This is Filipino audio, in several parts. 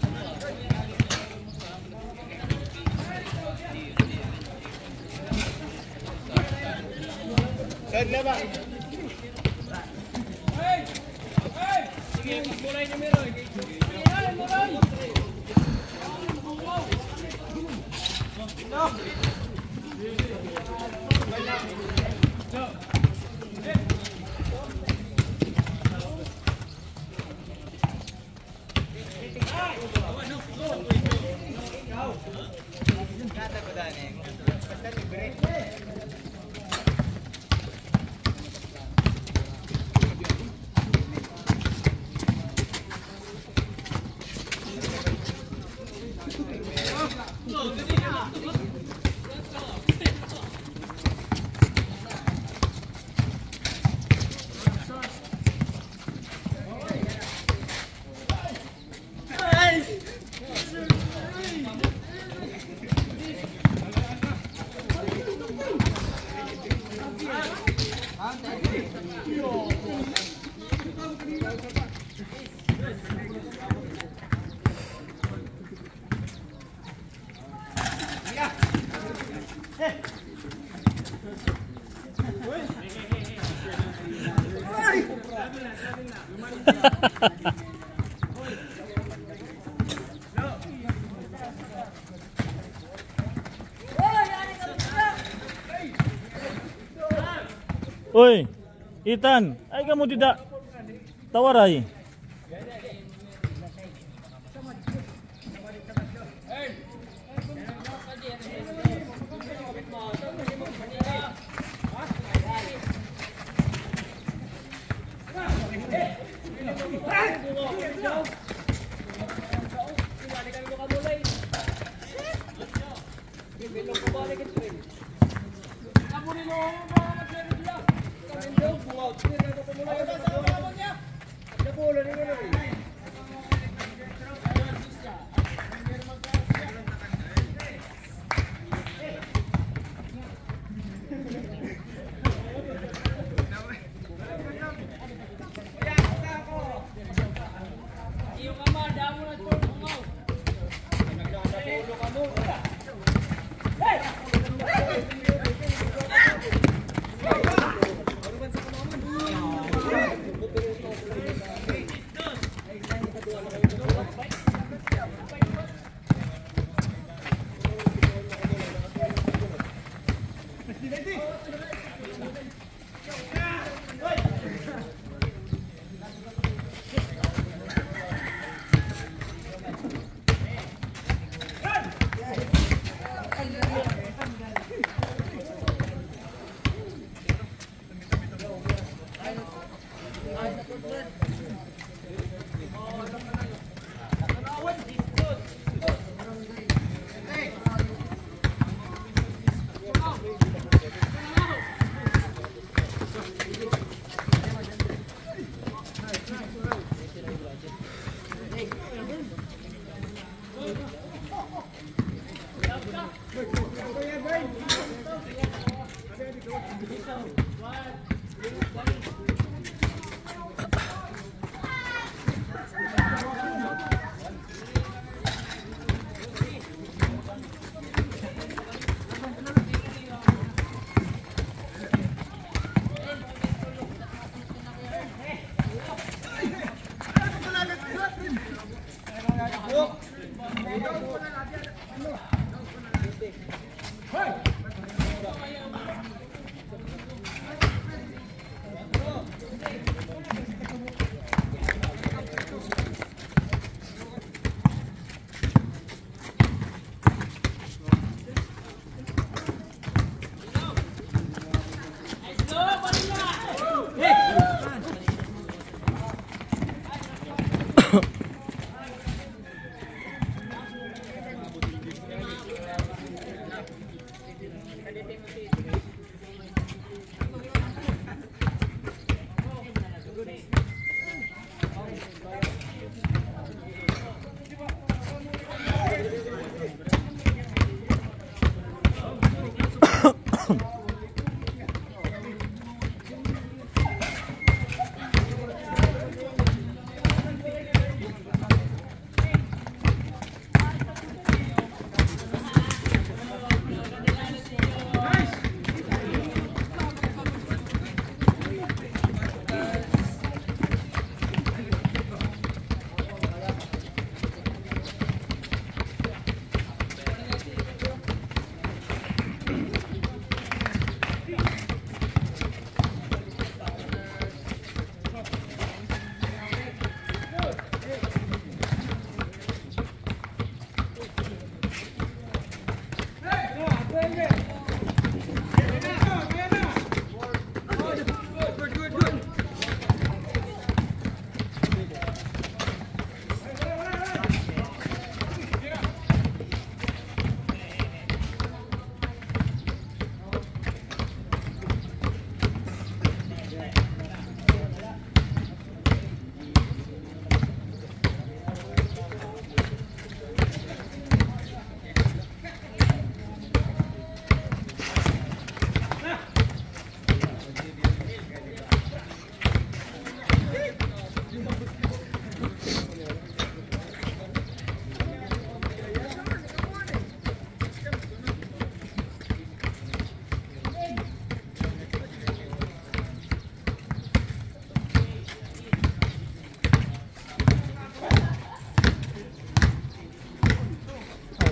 Oi, Ethan, ay kamu tidak tawarai.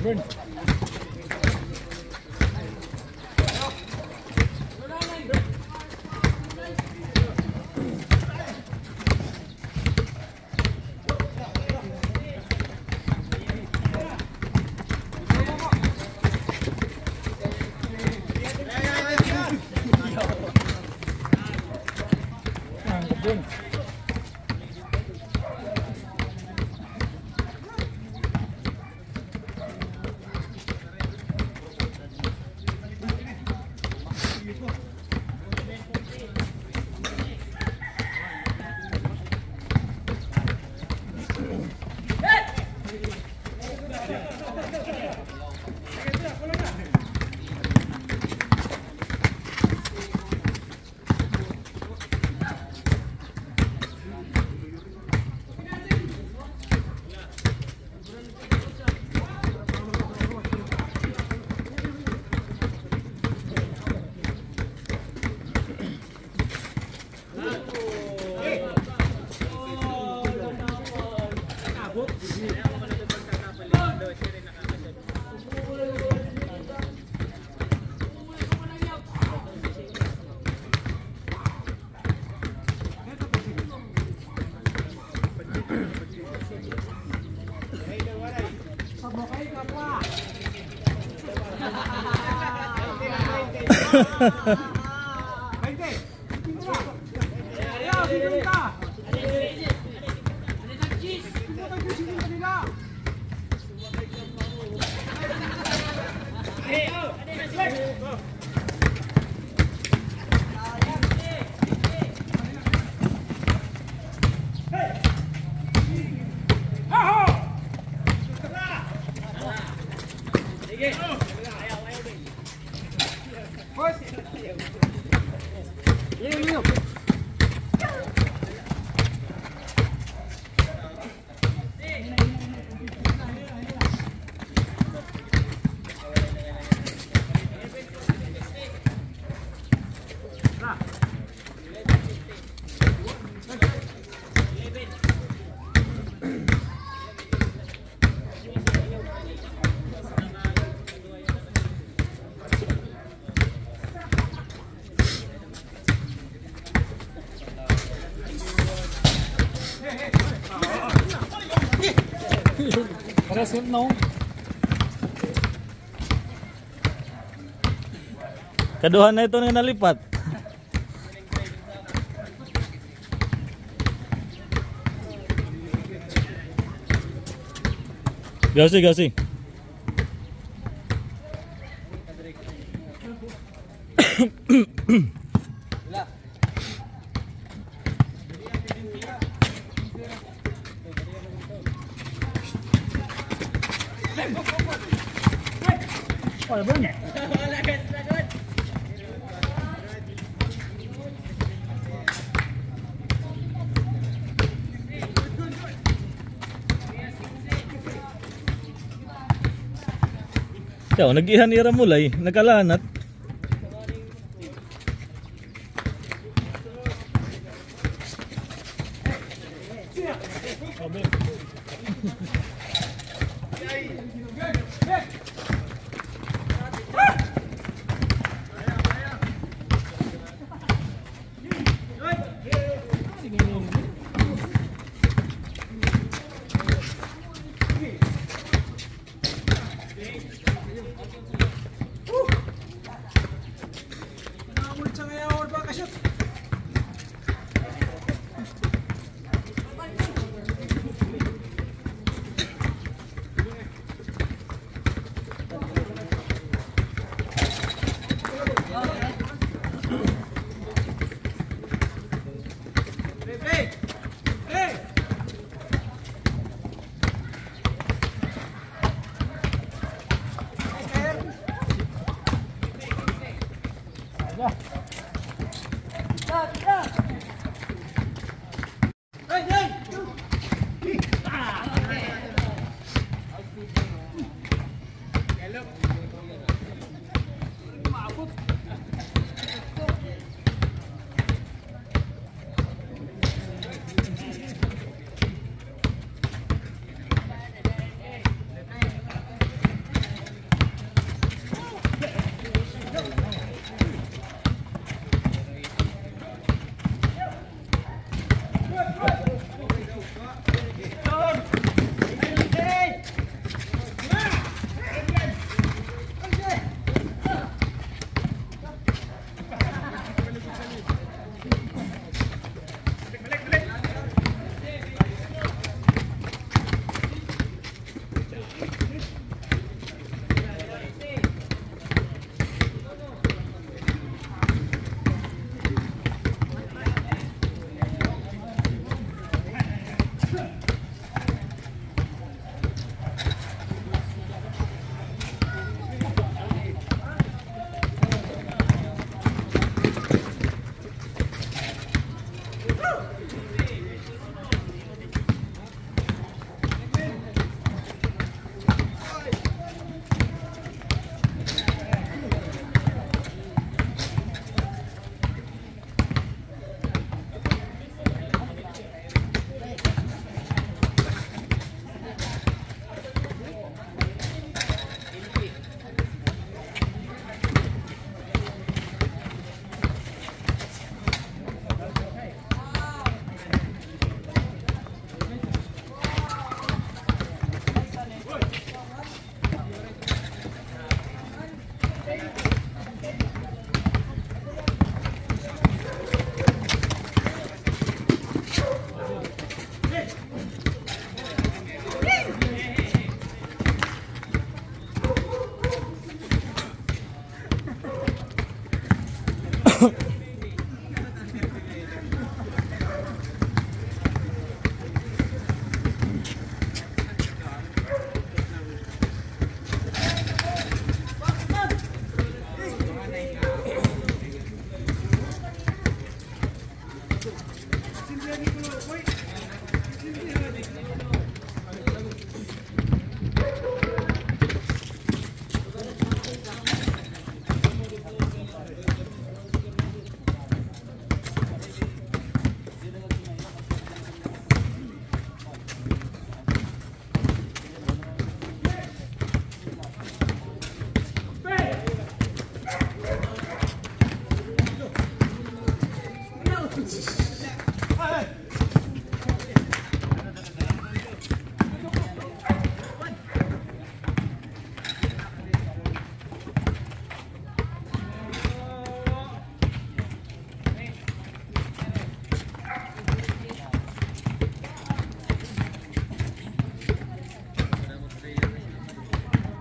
Parece que não. Keduhan na ito nga nalipat. Gasi, gasi. Olha, Bruno. Ikaw, nag-ihan-ira mulay, nakalanat.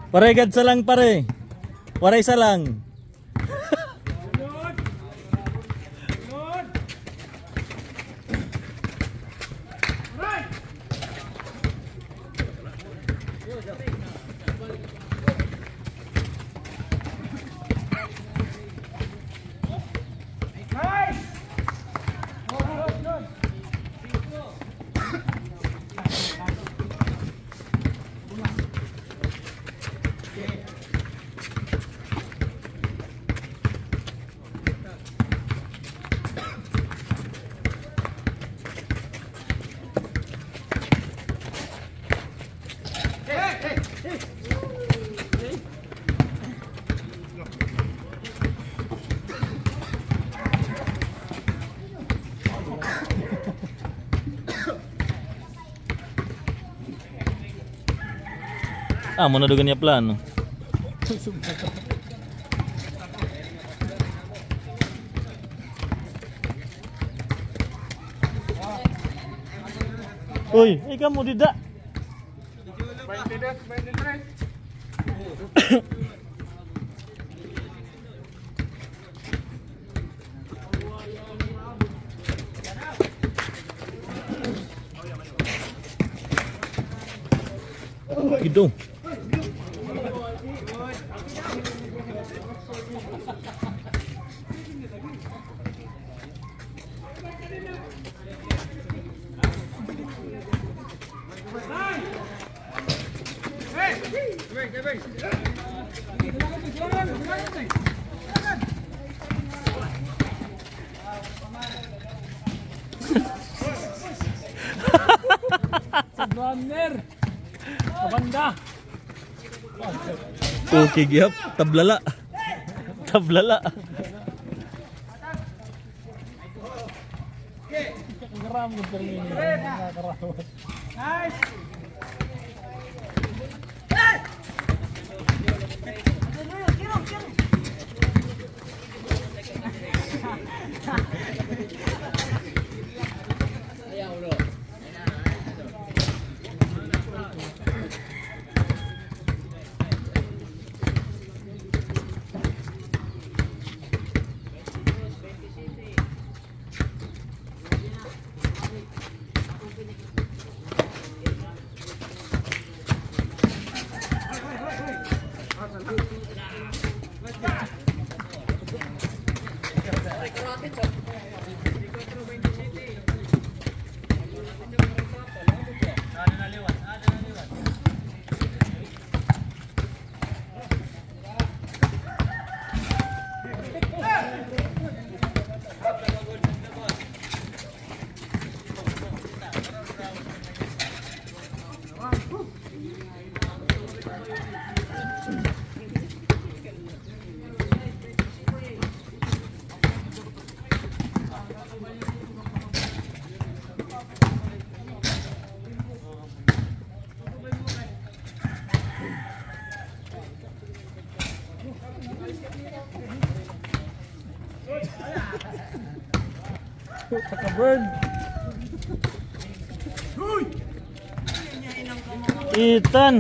Waray gad sa lang pare. Waray sa lang. Ah, muna dugan niya plano. Uy, ikaw mo dida. Gitu. Runner. Kabanda. Okay, gihap. Tablala. Tablala. Ngeram gitu ini. Ngerawat. Nice. Pagka-burn. Itan.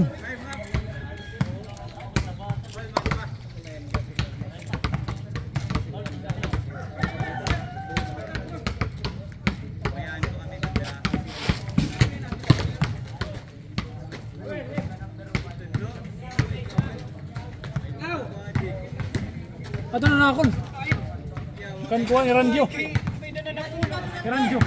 Ato na akon. Kan kuha ni Ranjo. Ranjo.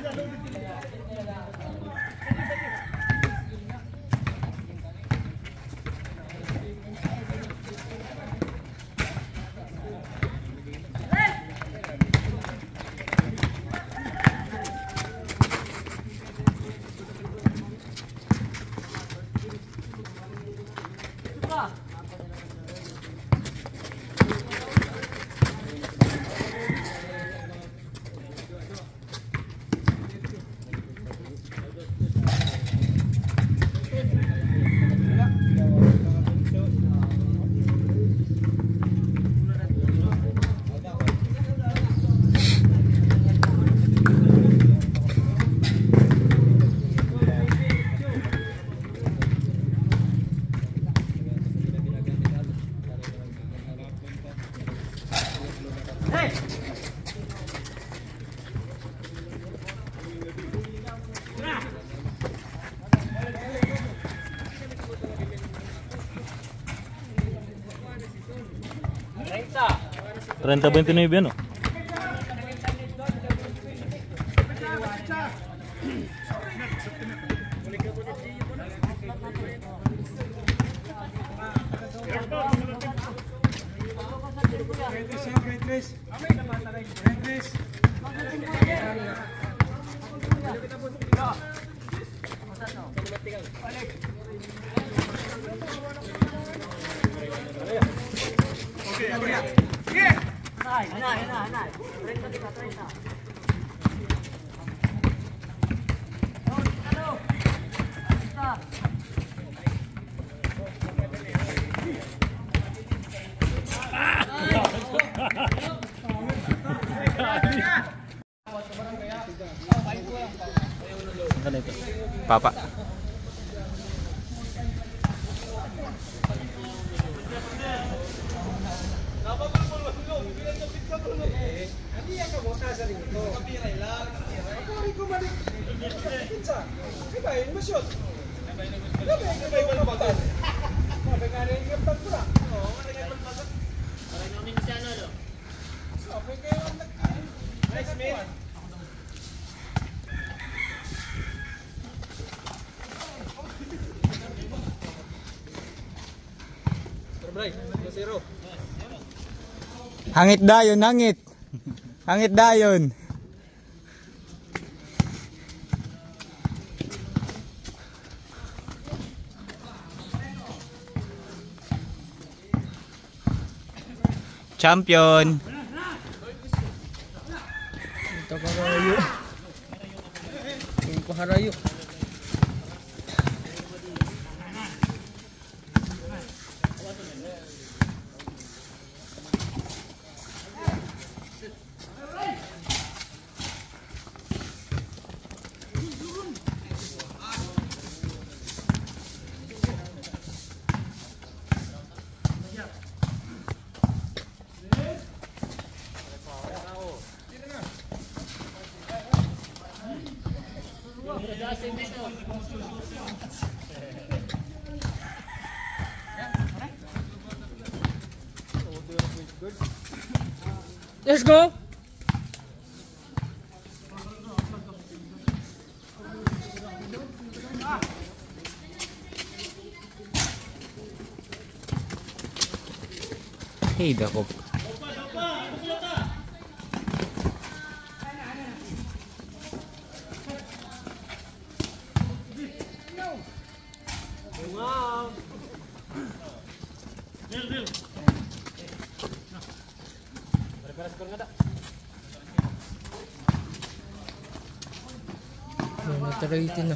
Treinta 29 ano? Papa. Hangit dayon, hangit. Hangit dayon. Champion. Ito ka harayo. Ito ka harayo. Let's go. Hey, dako. Natarayitin na.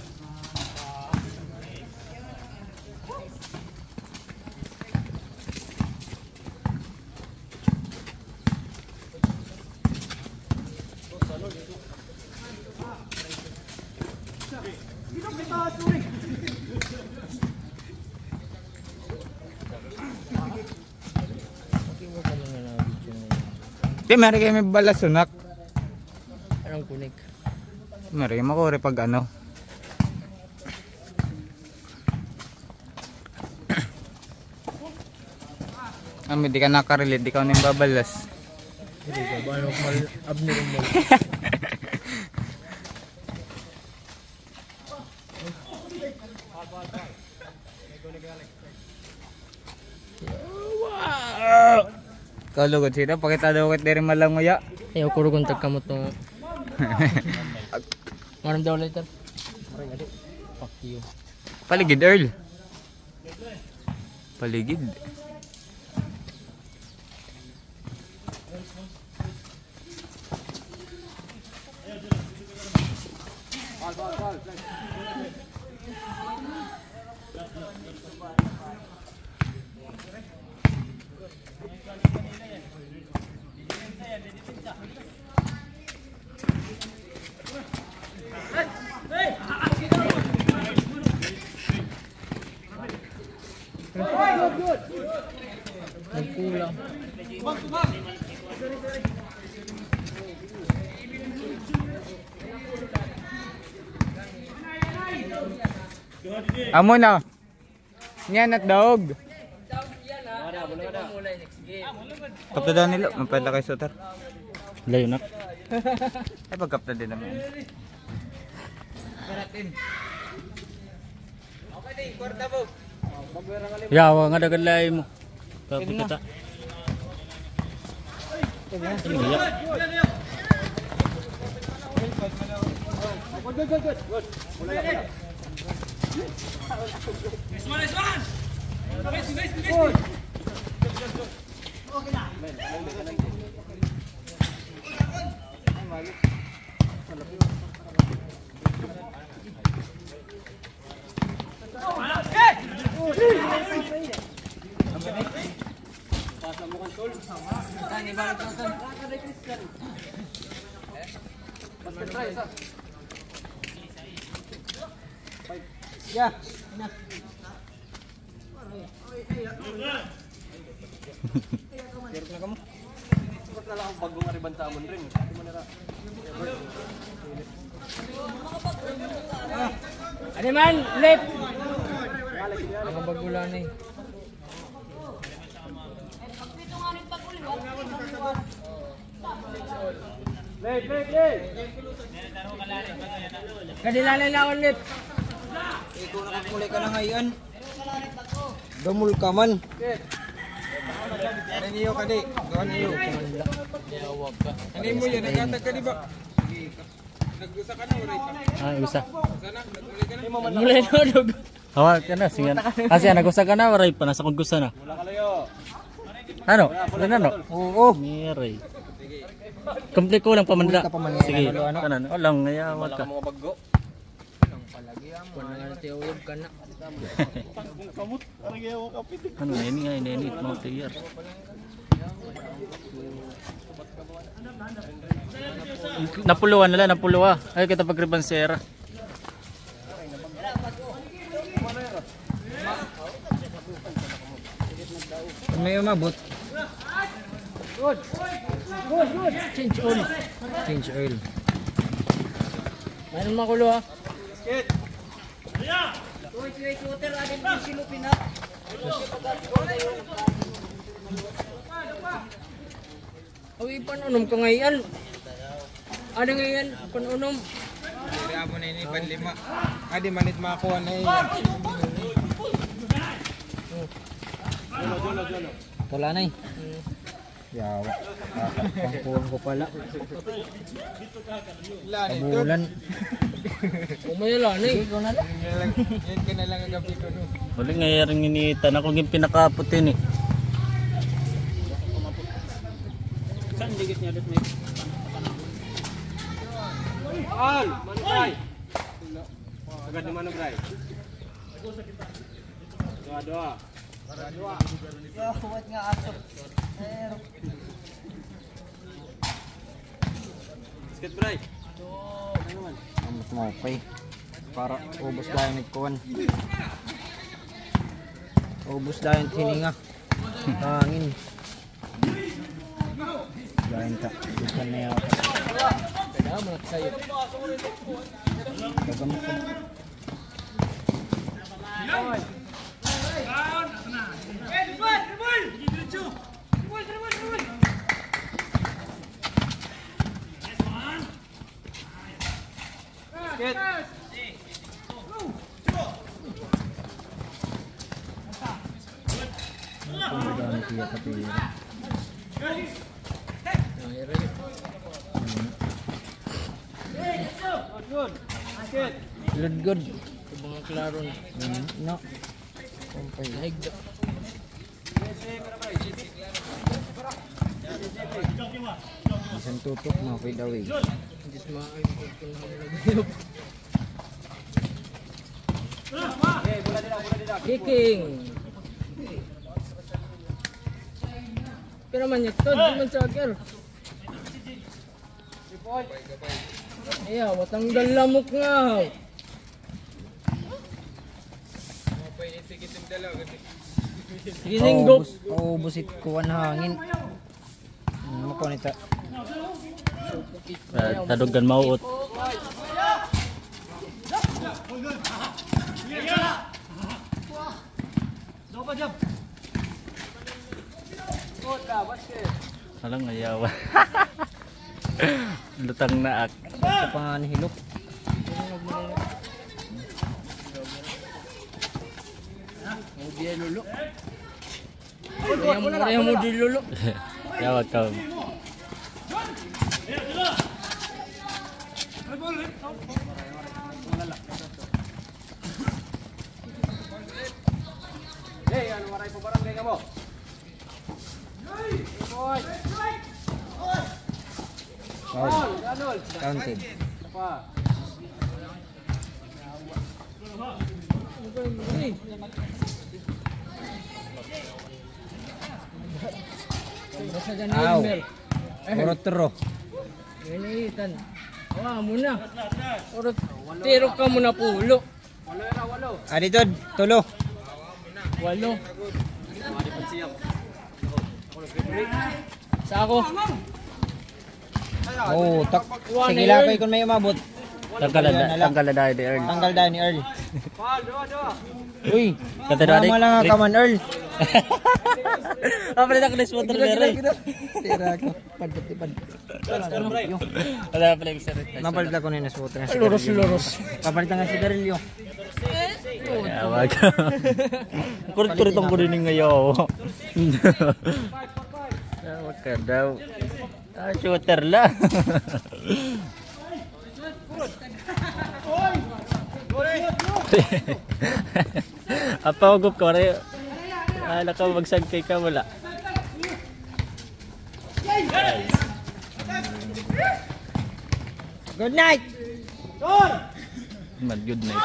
Di, mari kayo may balasunak. Anong kunik? Mari kayo makure pag ano. Di ka nakarelate, di ka nang babalas. Hindi ka ba mal abnormal. Kalugod sila, pakita daw kit diri malangoya. Ayaw ko rin tagkamot no. Manam daw later. Fuck you. Paligid Earl. Paligid. Nagkulang. Amo na. Yan at dog. Kapta daw nila, mapala kay Sotar. Layo nak. Ay pagkapta din naman. Yawa nga dagan lay mo. Kapit kita. Ini ya. Ano man, left. Ang bagulan eh. Kadilalay lang ulit. Ikaw nakakulay ka na ngayon. Gamul ka man. Ano niyo ka di? Doon niyo. Ano mo yan? Nagkatag ka di ba? Naggusa ka na uray pa. Ah, isa. Sana, nagkulay ka na. Mulay na dog. Hawa ka na singan. Kasi nagusa ka na waray pa nasa kung gusto na. Wala ka layo. Ano? Wala no? Oo. Miray. Complete ko lang pamanla. Sige. Kanan. Walang ngayawat ka. Mga bago. Kung nangalitiyog ka na. Ano na ini nga ini mga player. Napuluan nila, napuluwa. Ay kita pagribansera. May umabot. Change oil. Change oil. Mayroon makulo ha. Awi panunom ka ngayon. Ano ngayon? Panunom. Hindi mo na ini panlima. Adi manit makakuha na eh. Wala na eh. Yawa. Pangkuhan ko pala. Tabulan. Umayala na eh. Yan ka na lang ang gabi ko no. Wala ngayaring initan ako yung pinakaputin eh. Saan digit niya dito? Al! Manugay! Agad ni Manugay. Doa-doa. Doa-doa. Yo, huwag nga aso. Skate break. Amat mo okay. Para ubos dahil nagkuhan. Ubos dahil hininga. Hangin. Dahil ta. Bukan na yun. Salamat kayo. Gagamot ko. Iya tapi. Good. Mga klaro na. No. Kumpay. Naig. Isang tutok mo kay Dawi. Just maayos ko na. Kicking. Pero man yaktod, di man sakir. Iya, watang dalamok nga. Gininggop. Oh, busit kuan hangin. Mako nita. Tadugan mauot. Alang ayaw. Lutang naak. Kapangan hilok. Dia lulu. Yang mau di lulu. Yawag ka. Counted. Aw. Urot tero. Ini tan. Wah, muna. Urot tiro ka muna pulo. Adi tod, tulo. Walo. Sako. Oh, tak. Sige lakay kun may umabot. Tanggal na dahil di Earl. Tanggal dahil ni Earl. Uy, Katero tama lang ka man Earl. Apa rin ako na motor na rin? Tira ko. Padpad. Wala pala yung sarit. Napalit ko na yung naswoto na. Luros. Papalitan nga si Darilyo. Yawag ka. Kurit-kurit ang kurining ngayon. Yawag ka daw. Shooter lang. Apa hugup ka rin? Ala ka magsagkay ka wala. Good night. Good night.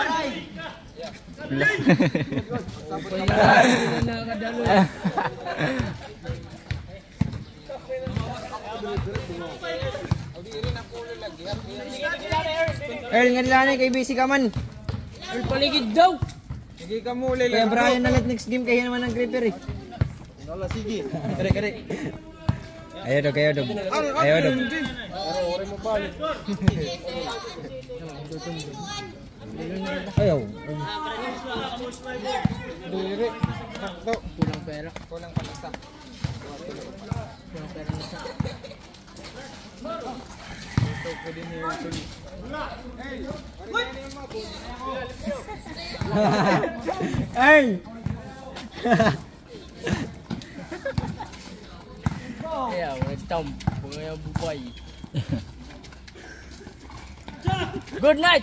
Earl nga nila kay busy ka man. Paligid daw. Sige ka muli Kaya Brian na let next game kaya naman ang creeper eh. Wala sige. Kare. Ayo dog. Ayo dog. Ore mo balik. Ayaw. Diri. Sakto. Kulang pera. Kulang palasa. Kulang pera na sa. Ito ko din yung Earl. Kaya, wetam. Bunga bubay. Good night.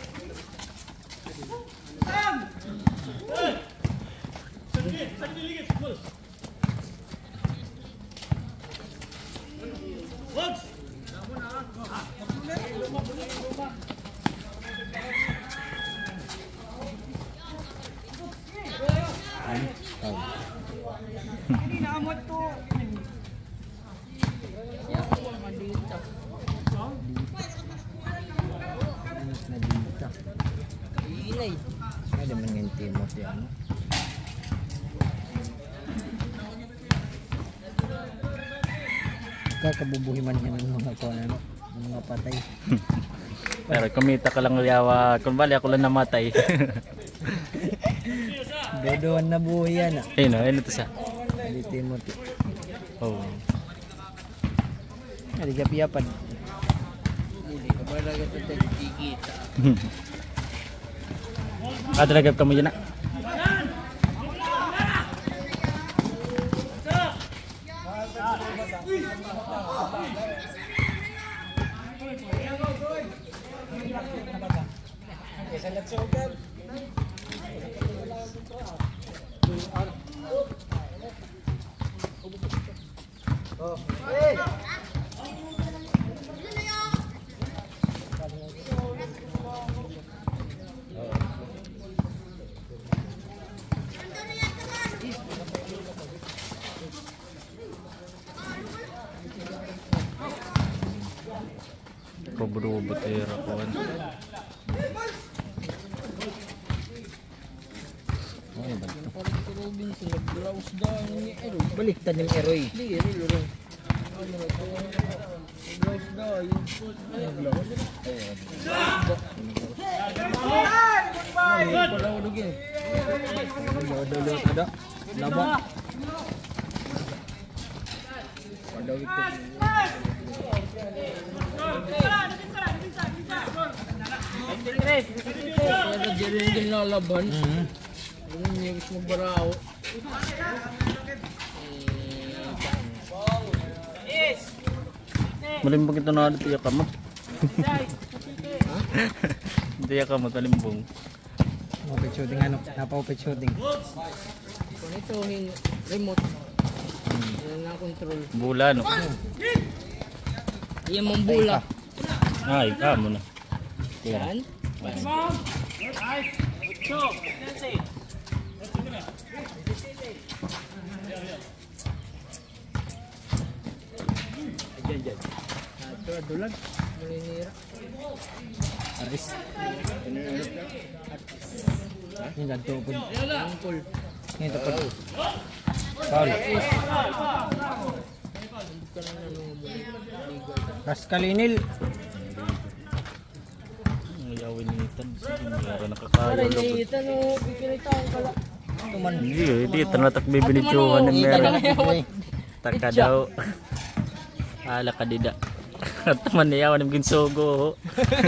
Inay. Ada mengin timot yan. Kakabubuhi man yan ng mga kono, mga patay. Pero kumita ka lang yawa. Kung bali ako lang namatay. Dodoan na buhay yan ah. Ayun to siya. Di timot. Oh. Ada japiapan. Hindi ka ba lang ito tagkikita? Talaga ka mo yun na. Robot era kawan. Baliktad yung Eroy. Kaya dyan din lalaban. Ganun niya gusto magbarao. Malimbong ito na tiyak ka mo. Tiyak ka mo talimbong. Open shooting ano? Napa-open shooting. Kung ito remote. Yan na control. Bula no. Yan mong bula. Ay, kamo na. Yan. Ito, dulag. Malinira. Aris. Yung nagtukod. Angkol. Ngayon tukod. Paul. Raskalinil. Ngayawin ni Ethan. Hindi nakakaya. Para naiitan o pipilitan ka lang. Tuman. Hindi Ethan natak bibinitsuhan ng meron. Taka daw. Ala ka dida. At man niya wanim ginsogo.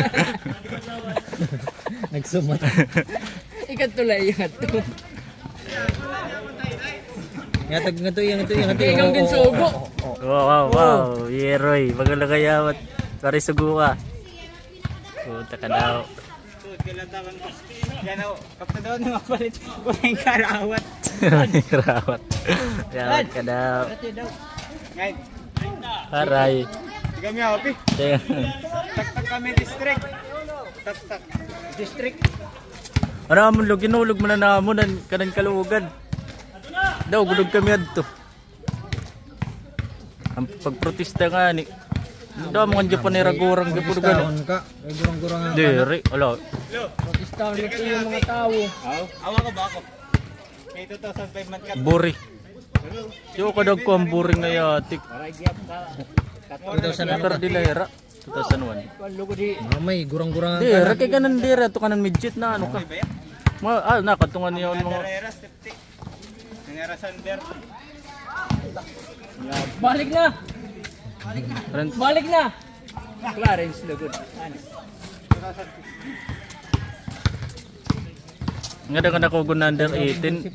Nagsumat. Ikat tulay yung ato. Yatag nga to, yung Ikaw ginsugo. Wow. Yeroy. Bagala kayawat. Sorry suguwa. Punta ka daw. Yan o, kapta daw na mapalit. Kumain karawat. Karawat. Karawat ka daw. Ngayon, Aray. di kami ako, pi. Tak-tak kami district. Tak-tak. District. Ano amon lo ginulog mo na namon kanan kalugan. Daw gulog kami adto. Ang pagprotesta nga ni. Daw mga Japan ragurang gipurgan. Tahon ka. Ay gurang-gurang ang Diri, ala. Protestahan na yung mga tao. Awa ko ba ako? Kay 2005 man ka. Buri. Yo kadag ko ang buri nga yatik. 2000 Pero di lahira. 2001. Mamay, gurang-gurang ang Diri kay kanan diri to kanan midget na ano ka. Nakatungan niya mga Carrera, septic. Nangara Sander. Balik na! Ren- Balik na! Clarence Lugod. nga daw na ko under 18.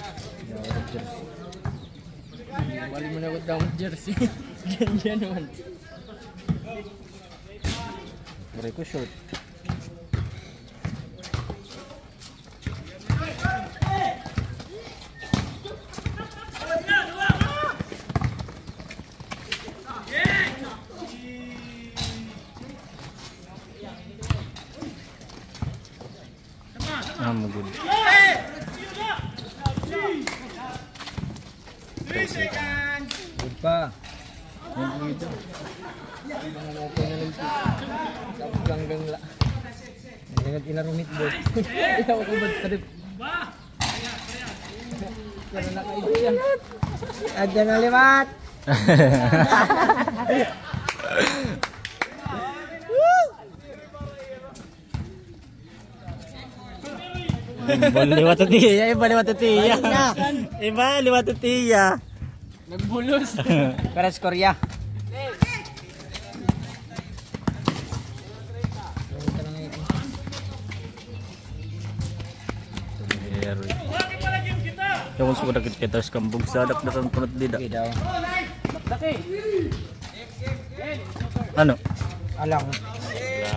Balik mo na ko daw jersey. Diyan naman. Bari ko short. Magud. Good pa. Ganggang la. Ingat ilarumit bro. Ikaw ko ba trip? Pero nakaidya. Adyan na liwat. Liwat tiya, iba liwat tiya. Iba liwat tiya. Nagbulos. Peres Korea. Yung sudah kita kambung sadak datang punot dida. Daw. Ano? Alang.